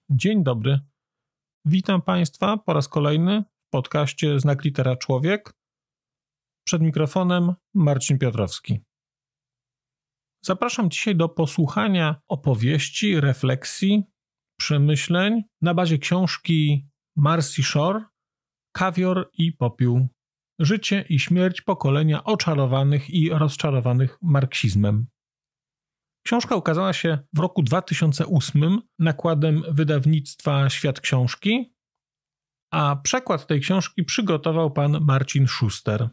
Dzień dobry. Witam Państwa po raz kolejny w podcaście Znak Litera Człowiek. Przed mikrofonem Marcin Piotrowski. Zapraszam dzisiaj do posłuchania opowieści, refleksji, przemyśleń na bazie książki Marcy Shore Kawior i popiół. Życie i śmierć pokolenia oczarowanych i rozczarowanych marksizmem. Książka ukazała się w roku 2008 nakładem wydawnictwa Świat Książki, a przekład tej książki przygotował pan Marcin Szuster.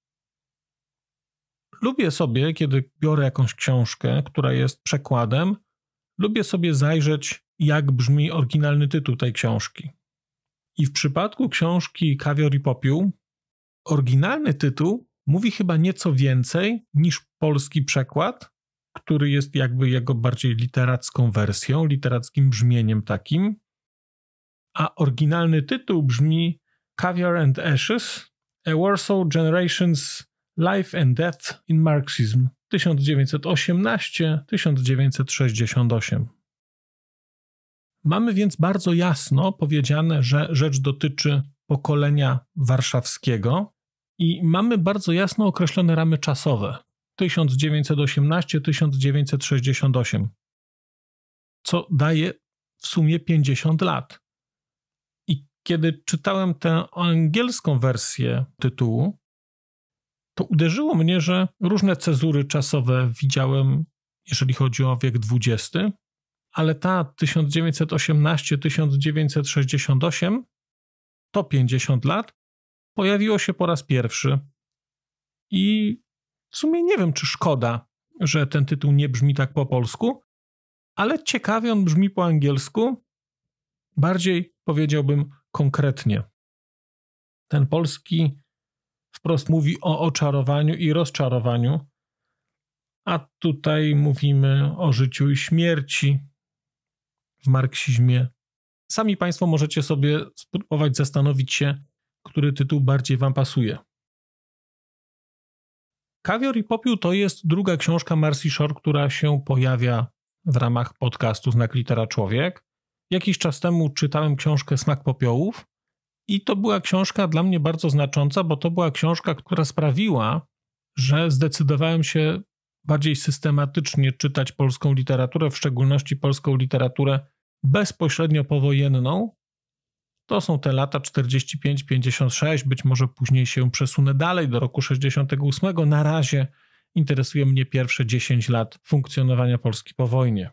Lubię sobie, kiedy biorę jakąś książkę, która jest przekładem, lubię sobie zajrzeć, jak brzmi oryginalny tytuł tej książki. I w przypadku książki Kawior i popiół, oryginalny tytuł mówi chyba nieco więcej niż polski przekład, który jest jakby jego bardziej literacką wersją, literackim brzmieniem takim, a oryginalny tytuł brzmi Caviar and Ashes, A Warsaw Generation's Life and Death in Marxism 1918-1968. Mamy więc bardzo jasno powiedziane, że rzecz dotyczy pokolenia warszawskiego i mamy bardzo jasno określone ramy czasowe. 1918-1968, co daje w sumie 50 lat. I kiedy czytałem tę angielską wersję tytułu, to uderzyło mnie, że różne cezury czasowe widziałem, jeżeli chodzi o wiek XX, ale ta 1918-1968, to 50 lat, pojawiło się po raz pierwszy. I w sumie nie wiem, czy szkoda, że ten tytuł nie brzmi tak po polsku, ale ciekawie on brzmi po angielsku, bardziej powiedziałbym konkretnie. Ten polski wprost mówi o oczarowaniu i rozczarowaniu, a tutaj mówimy o życiu i śmierci w marksizmie. Sami Państwo możecie sobie spróbować zastanowić się, który tytuł bardziej Wam pasuje. Kawior i popiół to jest druga książka Marcy Shore, która się pojawia w ramach podcastu Znak Litera Człowiek. Jakiś czas temu czytałem książkę Smak popiołów i to była książka dla mnie bardzo znacząca, bo to była książka, która sprawiła, że zdecydowałem się bardziej systematycznie czytać polską literaturę, w szczególności polską literaturę bezpośrednio powojenną. To są te lata 45-56, być może później się przesunę dalej do roku 68. Na razie interesuje mnie pierwsze 10 lat funkcjonowania Polski po wojnie.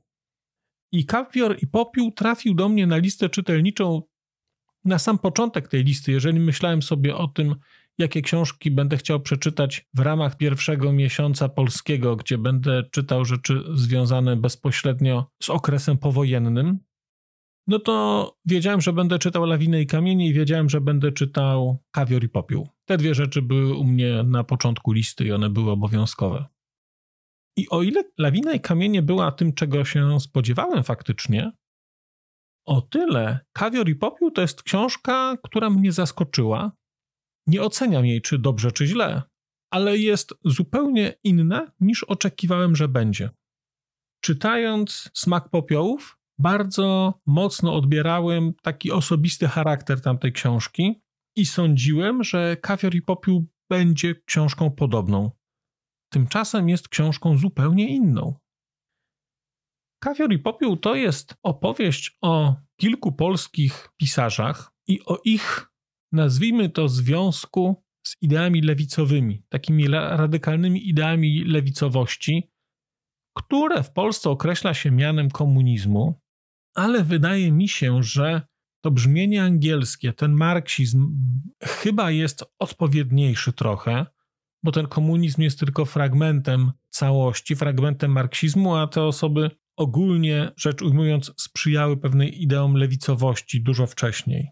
I Kawior i popiół trafił do mnie na listę czytelniczą na sam początek tej listy, jeżeli myślałem sobie o tym, jakie książki będę chciał przeczytać w ramach pierwszego miesiąca polskiego, gdzie będę czytał rzeczy związane bezpośrednio z okresem powojennym, no to wiedziałem, że będę czytał Lawinę i kamienie i wiedziałem, że będę czytał Kawior i popiół. Te dwie rzeczy były u mnie na początku listy i one były obowiązkowe. I o ile Lawina i kamienie była tym, czego się spodziewałem faktycznie, o tyle Kawior i popiół to jest książka, która mnie zaskoczyła. Nie oceniam jej, czy dobrze, czy źle, ale jest zupełnie inna, niż oczekiwałem, że będzie. Czytając Smak popiołów, bardzo mocno odbierałem taki osobisty charakter tamtej książki i sądziłem, że Kawior i popiół będzie książką podobną. Tymczasem jest książką zupełnie inną. Kawior i popiół to jest opowieść o kilku polskich pisarzach i o ich, nazwijmy to, związku z ideami lewicowymi, takimi radykalnymi ideami lewicowości, które w Polsce określa się mianem komunizmu, ale wydaje mi się, że to brzmienie angielskie, ten marksizm chyba jest odpowiedniejszy trochę, bo ten komunizm jest tylko fragmentem całości, fragmentem marksizmu, a te osoby ogólnie rzecz ujmując sprzyjały pewnej ideom lewicowości dużo wcześniej.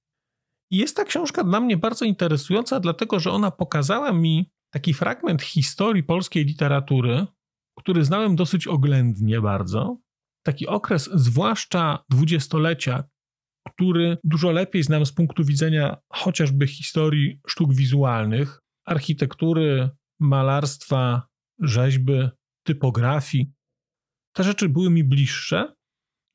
I jest ta książka dla mnie bardzo interesująca, dlatego że ona pokazała mi taki fragment historii polskiej literatury, który znałem dosyć oględnie bardzo. Taki okres, zwłaszcza dwudziestolecia, który dużo lepiej znam z punktu widzenia chociażby historii sztuk wizualnych, architektury, malarstwa, rzeźby, typografii. Te rzeczy były mi bliższe,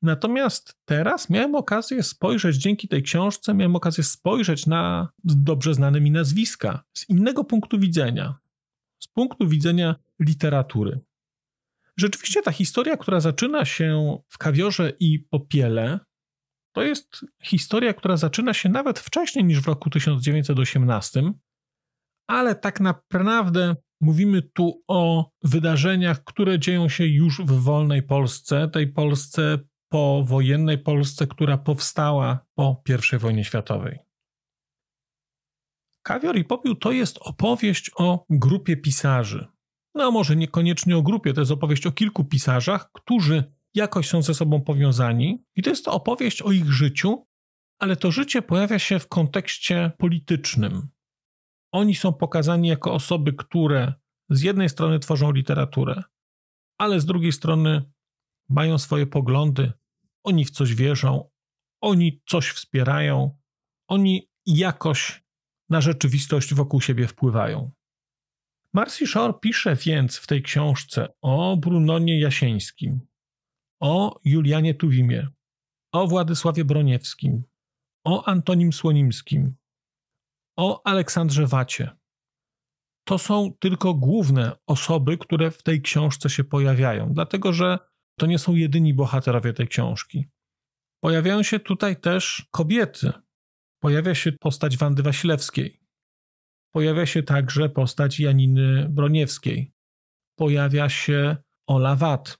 Natomiast teraz miałem okazję spojrzeć, dzięki tej książce, miałem okazję spojrzeć na dobrze znane mi nazwiska z innego punktu widzenia, z punktu widzenia literatury. Rzeczywiście ta historia, która zaczyna się w Kawiorze i Popiele, to jest historia, która zaczyna się nawet wcześniej niż w roku 1918, ale tak naprawdę mówimy tu o wydarzeniach, które dzieją się już w wolnej Polsce, tej Polsce powojennej Polsce, która powstała po I wojnie światowej. Kawior i Popiół to jest opowieść o grupie pisarzy. No może niekoniecznie o grupie, to jest opowieść o kilku pisarzach, którzy jakoś są ze sobą powiązani i to jest opowieść o ich życiu, ale to życie pojawia się w kontekście politycznym. Oni są pokazani jako osoby, które z jednej strony tworzą literaturę, ale z drugiej strony mają swoje poglądy, oni w coś wierzą, oni coś wspierają, oni jakoś na rzeczywistość wokół siebie wpływają. Marcy Shore pisze więc w tej książce o Brunonie Jasieńskim, o Julianie Tuwimie, o Władysławie Broniewskim, o Antonim Słonimskim, o Aleksandrze Wacie. To są tylko główne osoby, które w tej książce się pojawiają, dlatego że to nie są jedyni bohaterowie tej książki. Pojawiają się tutaj też kobiety. Pojawia się postać Wandy Wasilewskiej. Pojawia się także postać Janiny Broniewskiej. Pojawia się Ola Wat.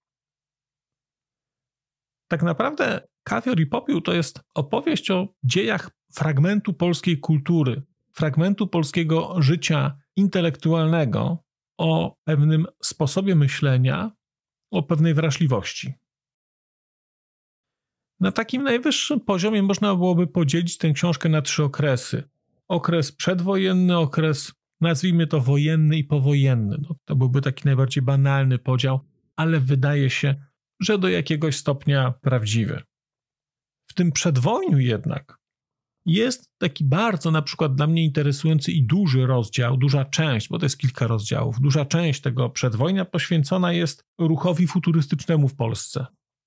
Tak naprawdę Kawior i Popiół to jest opowieść o dziejach fragmentu polskiej kultury, fragmentu polskiego życia intelektualnego, o pewnym sposobie myślenia, o pewnej wrażliwości. Na takim najwyższym poziomie można byłoby podzielić tę książkę na 3 okresy. Okres przedwojenny, okres, nazwijmy to, wojenny i powojenny. No, to byłby taki najbardziej banalny podział, ale wydaje się, że do jakiegoś stopnia prawdziwy. W tym przedwojniu jednak jest taki bardzo na przykład dla mnie interesujący i duży rozdział, duża część, bo to jest kilka rozdziałów, duża część tego przedwojnia poświęcona jest ruchowi futurystycznemu w Polsce.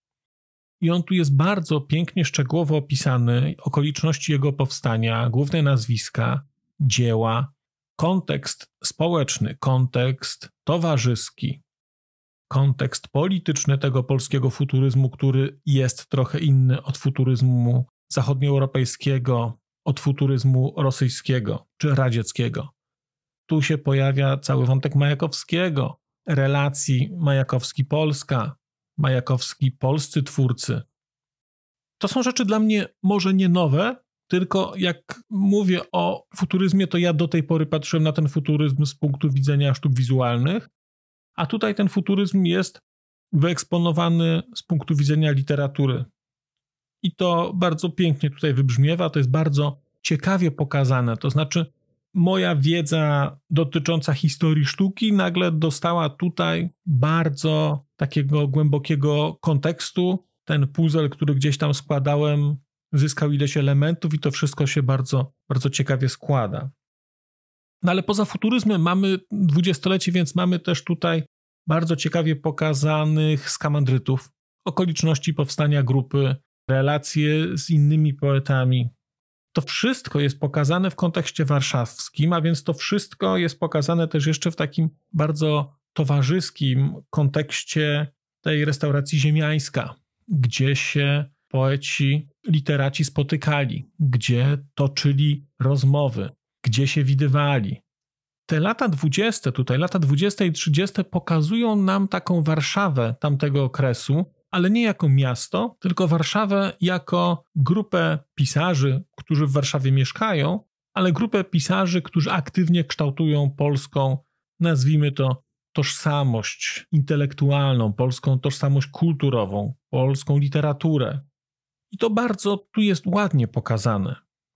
I on tu jest bardzo pięknie, szczegółowo opisany, okoliczności jego powstania, główne nazwiska, dzieła, kontekst społeczny, kontekst towarzyski, kontekst polityczny tego polskiego futuryzmu, który jest trochę inny od futuryzmu zachodnioeuropejskiego, od futuryzmu rosyjskiego czy radzieckiego. Tu się pojawia cały wątek Majakowskiego, relacji Majakowski-Polska, Majakowski-polscy twórcy. To są rzeczy dla mnie może nie nowe, tylko jak mówię o futuryzmie, to ja do tej pory patrzyłem na ten futuryzm z punktu widzenia sztuk wizualnych, a tutaj ten futuryzm jest wyeksponowany z punktu widzenia literatury. I to bardzo pięknie tutaj wybrzmiewa, to jest bardzo ciekawie pokazane, to znaczy moja wiedza dotycząca historii sztuki nagle dostała tutaj bardzo takiego głębokiego kontekstu. Ten puzzle, który gdzieś tam składałem, zyskał ileś elementów i to wszystko się bardzo, bardzo ciekawie składa. No ale poza futuryzmem mamy dwudziestolecie, więc mamy też tutaj bardzo ciekawie pokazanych skamandrytów, okoliczności powstania grupy, relacje z innymi poetami. To wszystko jest pokazane w kontekście warszawskim, a więc to wszystko jest pokazane też jeszcze w takim bardzo towarzyskim kontekście tej restauracji Ziemiańska, gdzie się poeci, literaci spotykali, gdzie toczyli rozmowy, gdzie się widywali. Te lata 20, tutaj lata 20 i 30 pokazują nam taką Warszawę tamtego okresu, ale nie jako miasto, tylko Warszawę jako grupę pisarzy, którzy w Warszawie mieszkają, ale grupę pisarzy, którzy aktywnie kształtują polską, nazwijmy to, tożsamość intelektualną, polską tożsamość kulturową, polską literaturę. I to bardzo tu jest ładnie pokazane.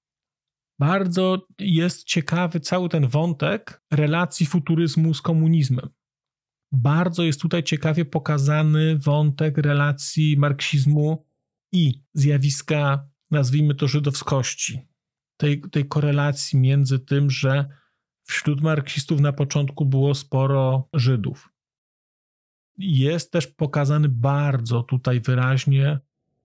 Bardzo jest ciekawy cały ten wątek relacji futuryzmu z komunizmem. Bardzo jest tutaj ciekawie pokazany wątek relacji marksizmu i zjawiska, nazwijmy to, żydowskości. Tej korelacji między tym, że wśród marksistów na początku było sporo Żydów. Jest też pokazany bardzo tutaj wyraźnie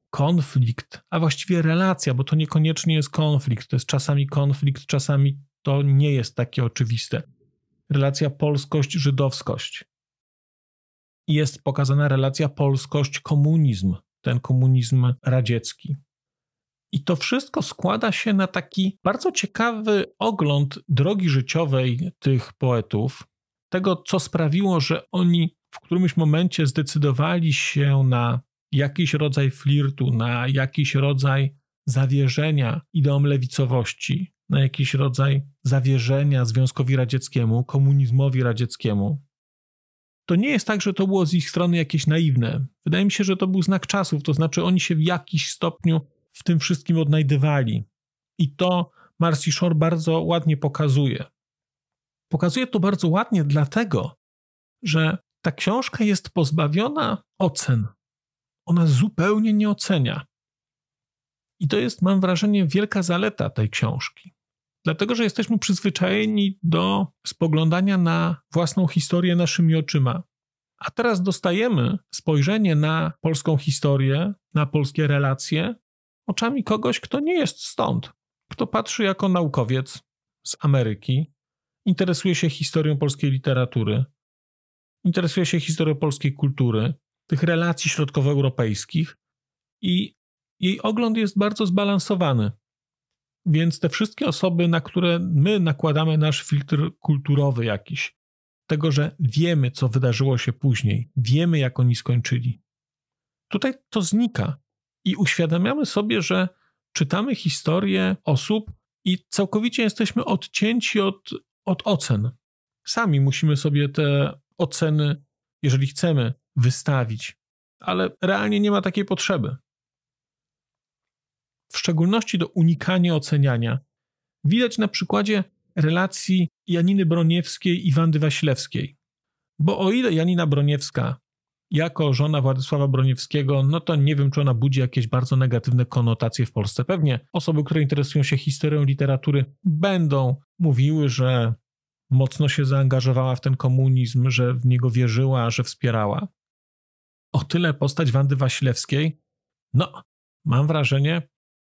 konflikt, a właściwie relacja, bo to niekoniecznie jest konflikt, to jest czasami konflikt, czasami to nie jest takie oczywiste. Relacja polskość-żydowskość. Jest pokazana relacja polskość-komunizm, ten komunizm radziecki. I to wszystko składa się na taki bardzo ciekawy ogląd drogi życiowej tych poetów, tego, co sprawiło, że oni w którymś momencie zdecydowali się na jakiś rodzaj flirtu, na jakiś rodzaj zawierzenia ideom lewicowości, na jakiś rodzaj zawierzenia Związkowi Radzieckiemu, komunizmowi radzieckiemu. To nie jest tak, że to było z ich strony jakieś naiwne. Wydaje mi się, że to był znak czasów, to znaczy oni się w jakiś stopniu w tym wszystkim odnajdywali. I to Marcy Shore bardzo ładnie pokazuje. Pokazuje to bardzo ładnie dlatego, że ta książka jest pozbawiona ocen. Ona zupełnie nie ocenia. I to jest, mam wrażenie, wielka zaleta tej książki. Dlatego, że jesteśmy przyzwyczajeni do spoglądania na własną historię naszymi oczyma. A teraz dostajemy spojrzenie na polską historię, na polskie relacje oczami kogoś, kto nie jest stąd. Kto patrzy jako naukowiec z Ameryki, interesuje się historią polskiej literatury, interesuje się historią polskiej kultury, tych relacji środkowoeuropejskich i jej ogląd jest bardzo zbalansowany. Więc te wszystkie osoby, na które my nakładamy nasz filtr kulturowy jakiś, tego, że wiemy, co wydarzyło się później, wiemy, jak oni skończyli, tutaj to znika i uświadamiamy sobie, że czytamy historię osób i całkowicie jesteśmy odcięci od ocen. Sami musimy sobie te oceny, jeżeli chcemy, wystawić, ale realnie nie ma takiej potrzeby. W szczególności do unikania oceniania widać na przykładzie relacji Janiny Broniewskiej i Wandy Wasilewskiej. Bo o ile Janina Broniewska jako żona Władysława Broniewskiego, no to nie wiem, czy ona budzi jakieś bardzo negatywne konotacje w Polsce. Pewnie osoby, które interesują się historią literatury, będą mówiły, że mocno się zaangażowała w ten komunizm, że w niego wierzyła, że wspierała. O tyle postać Wandy Wasilewskiej, no, mam wrażenie,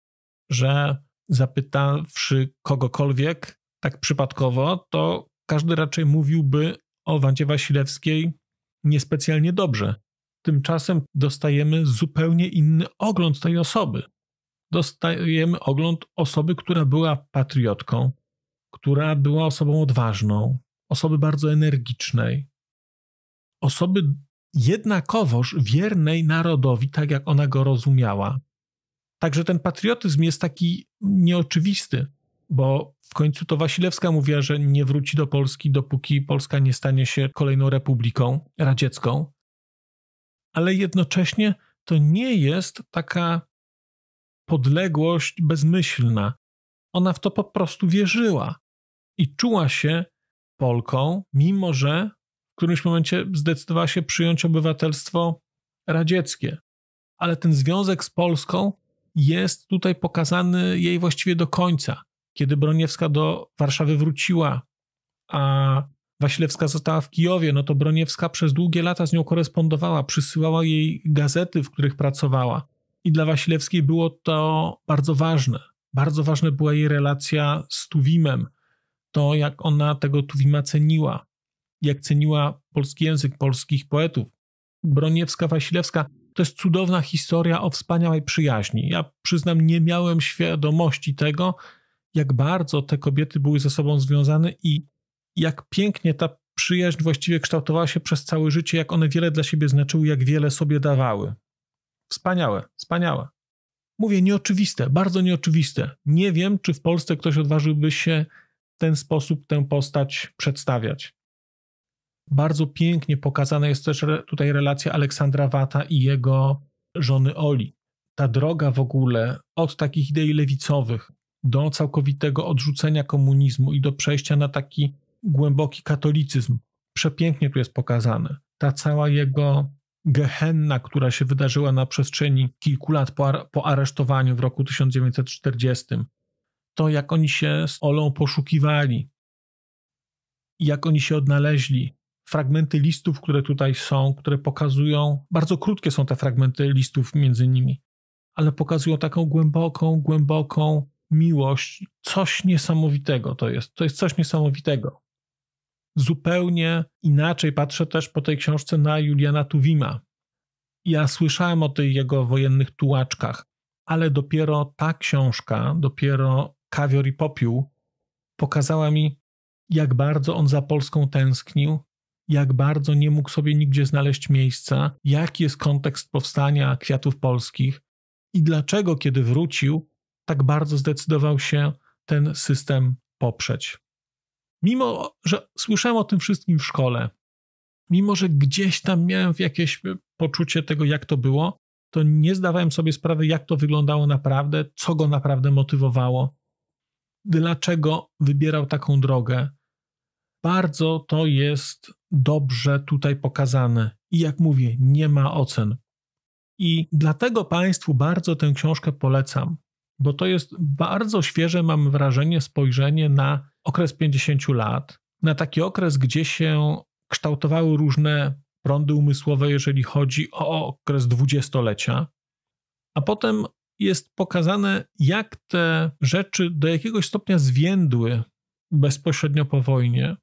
że zapytawszy kogokolwiek tak przypadkowo, to każdy raczej mówiłby o Wandzie Wasilewskiej niespecjalnie dobrze. Tymczasem dostajemy zupełnie inny ogląd tej osoby. Dostajemy ogląd osoby, która była patriotką, która była osobą odważną, osoby bardzo energicznej, osoby jednakowoż wiernej narodowi, tak jak ona go rozumiała. Także ten patriotyzm jest taki nieoczywisty, bo w końcu to Wasilewska mówiła, że nie wróci do Polski, dopóki Polska nie stanie się kolejną republiką radziecką. Ale jednocześnie to nie jest taka podległość bezmyślna. Ona w to po prostu wierzyła i czuła się Polką, mimo że w którymś momencie zdecydowała się przyjąć obywatelstwo radzieckie. Ale ten związek z Polską jest tutaj pokazany jej właściwie do końca. Kiedy Broniewska do Warszawy wróciła, a Wasilewska została w Kijowie, no to Broniewska przez długie lata z nią korespondowała, przysyłała jej gazety, w których pracowała. I dla Wasilewskiej było to bardzo ważne. Bardzo ważna była jej relacja z Tuwimem. To, jak ona tego Tuwima ceniła. Jak ceniła polski język, polskich poetów. Broniewska-Wasilewska to jest cudowna historia o wspaniałej przyjaźni. Ja przyznam, nie miałem świadomości tego, jak bardzo te kobiety były ze sobą związane i jak pięknie ta przyjaźń właściwie kształtowała się przez całe życie, jak one wiele dla siebie znaczyły, jak wiele sobie dawały. Wspaniałe, wspaniałe. Mówię, nieoczywiste, bardzo nieoczywiste. Nie wiem, czy w Polsce ktoś odważyłby się w ten sposób tę postać przedstawiać. Bardzo pięknie pokazana jest też tutaj relacja Aleksandra Wata i jego żony Oli. Ta droga w ogóle od takich idei lewicowych do całkowitego odrzucenia komunizmu i do przejścia na taki głęboki katolicyzm. Przepięknie tu jest pokazane. Ta cała jego gehenna, która się wydarzyła na przestrzeni kilku lat po aresztowaniu w roku 1940. To, jak oni się z Olą poszukiwali, jak oni się odnaleźli. Fragmenty listów, które tutaj są, które pokazują, bardzo krótkie są te fragmenty listów między nimi, ale pokazują taką głęboką miłość. Coś niesamowitego to jest. To jest coś niesamowitego. Zupełnie inaczej patrzę też po tej książce na Juliana Tuwima. Ja słyszałem o tych jego wojennych tułaczkach, ale dopiero ta książka, dopiero Kawior i Popiół pokazała mi, jak bardzo on za Polską tęsknił, jak bardzo nie mógł sobie nigdzie znaleźć miejsca, jaki jest kontekst powstania Kwiatów Polskich i dlaczego, kiedy wrócił, tak bardzo zdecydował się ten system poprzeć. Mimo że słyszałem o tym wszystkim w szkole, mimo że gdzieś tam miałem jakieś poczucie tego, jak to było, to nie zdawałem sobie sprawy, jak to wyglądało naprawdę, co go naprawdę motywowało, dlaczego wybierał taką drogę. Bardzo to jest dobrze tutaj pokazane i jak mówię, nie ma ocen. I dlatego Państwu bardzo tę książkę polecam, bo to jest bardzo świeże, mam wrażenie, spojrzenie na okres 50 lat, na taki okres, gdzie się kształtowały różne prądy umysłowe, jeżeli chodzi o okres dwudziestolecia, a potem jest pokazane, jak te rzeczy do jakiegoś stopnia zwiędły bezpośrednio po wojnie,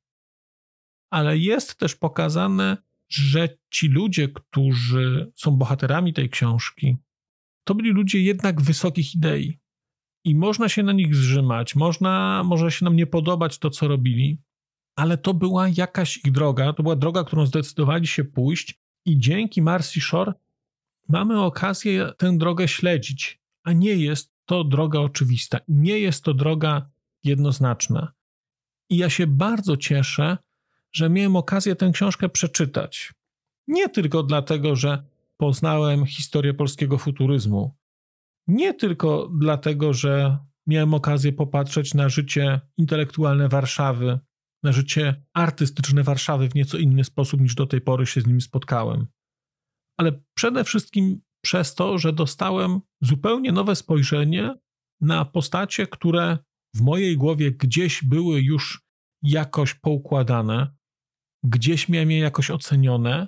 ale jest też pokazane, że ci ludzie, którzy są bohaterami tej książki, to byli ludzie jednak wysokich idei i można się na nich zżymać, może się nam nie podobać to, co robili, ale to była jakaś ich droga, to była droga, którą zdecydowali się pójść i dzięki Marcy Shore mamy okazję tę drogę śledzić, a nie jest to droga oczywista, nie jest to droga jednoznaczna. I ja się bardzo cieszę, że miałem okazję tę książkę przeczytać. Nie tylko dlatego, że poznałem historię polskiego futuryzmu, nie tylko dlatego, że miałem okazję popatrzeć na życie intelektualne Warszawy, na życie artystyczne Warszawy w nieco inny sposób niż do tej pory się z nim spotkałem, ale przede wszystkim przez to, że dostałem zupełnie nowe spojrzenie na postacie, które w mojej głowie gdzieś były już jakoś poukładane, gdzieś miałem je jakoś ocenione,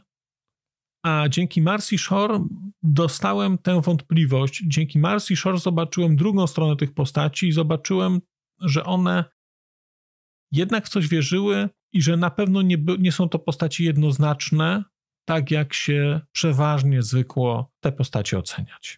a dzięki Marcy Shore dostałem tę wątpliwość. Dzięki Marcy Shore zobaczyłem drugą stronę tych postaci i zobaczyłem, że one jednak w coś wierzyły i że na pewno nie są to postaci jednoznaczne, tak jak się przeważnie zwykło te postacie oceniać.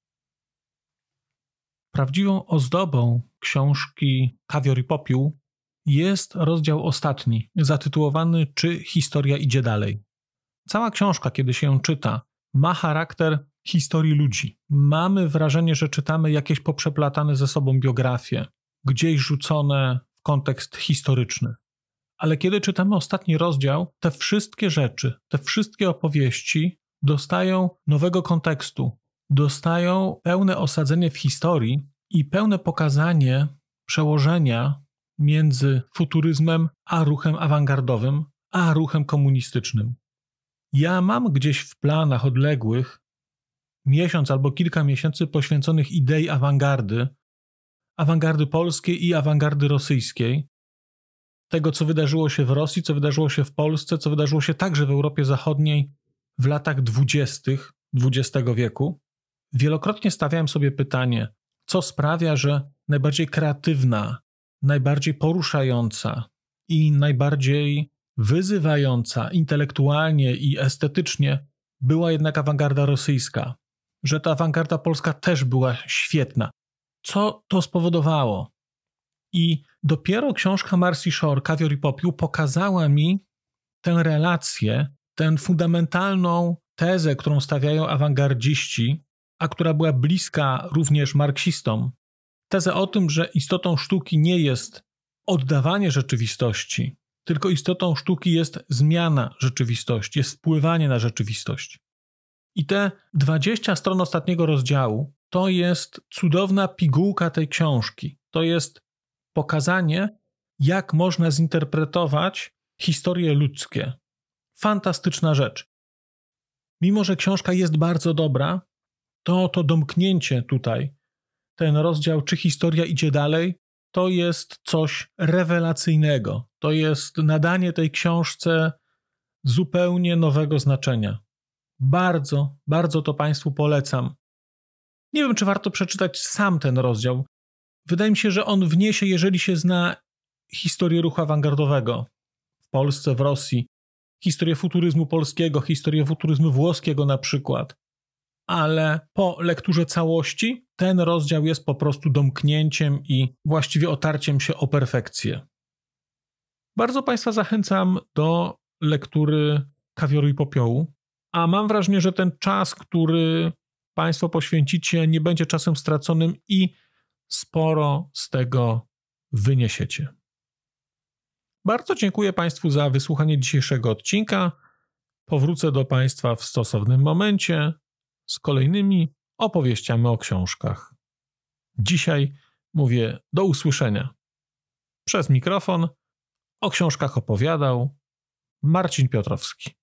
Prawdziwą ozdobą książki Kawior i Popiół jest rozdział ostatni, zatytułowany Czy historia idzie dalej? Cała książka, kiedy się ją czyta, ma charakter historii ludzi. Mamy wrażenie, że czytamy jakieś poprzeplatane ze sobą biografie, gdzieś rzucone w kontekst historyczny. Ale kiedy czytamy ostatni rozdział, te wszystkie rzeczy, te wszystkie opowieści dostają nowego kontekstu, dostają pełne osadzenie w historii i pełne pokazanie przełożenia między futuryzmem a ruchem awangardowym, a ruchem komunistycznym. Ja mam gdzieś w planach odległych miesiąc albo kilka miesięcy poświęconych idei awangardy polskiej i awangardy rosyjskiej, tego, co wydarzyło się w Rosji, co wydarzyło się w Polsce, co wydarzyło się także w Europie Zachodniej w latach 20. XX wieku. Wielokrotnie stawiałem sobie pytanie, co sprawia, że najbardziej kreatywna, najbardziej poruszająca i najbardziej wyzywająca intelektualnie i estetycznie była jednak awangarda rosyjska, że ta awangarda polska też była świetna. Co to spowodowało? I dopiero książka Marcy Shore, Kawior i Popiół, pokazała mi tę relację, tę fundamentalną tezę, którą stawiają awangardziści, a która była bliska również marksistom. Tezę o tym, że istotą sztuki nie jest oddawanie rzeczywistości, tylko istotą sztuki jest zmiana rzeczywistości, jest wpływanie na rzeczywistość. I te 20 stron ostatniego rozdziału to jest cudowna pigułka tej książki. To jest pokazanie, jak można zinterpretować historie ludzkie. Fantastyczna rzecz. Mimo że książka jest bardzo dobra, to domknięcie tutaj, ten rozdział, czy historia idzie dalej, to jest coś rewelacyjnego. To jest nadanie tej książce zupełnie nowego znaczenia. Bardzo, bardzo to Państwu polecam. Nie wiem, czy warto przeczytać sam ten rozdział. Wydaje mi się, że on wniesie, jeżeli się zna historię ruchu awangardowego w Polsce, w Rosji, historię futuryzmu polskiego, historię futuryzmu włoskiego na przykład. Ale po lekturze całości ten rozdział jest po prostu domknięciem i właściwie otarciem się o perfekcję. Bardzo Państwa zachęcam do lektury Kawioru i Popiołu, a mam wrażenie, że ten czas, który Państwo poświęcicie, nie będzie czasem straconym i sporo z tego wyniesiecie. Bardzo dziękuję Państwu za wysłuchanie dzisiejszego odcinka. Powrócę do Państwa w stosownym momencie z kolejnymi opowieściami o książkach. Dzisiaj mówię do usłyszenia. Przez mikrofon o książkach opowiadał Marcin Piotrowski.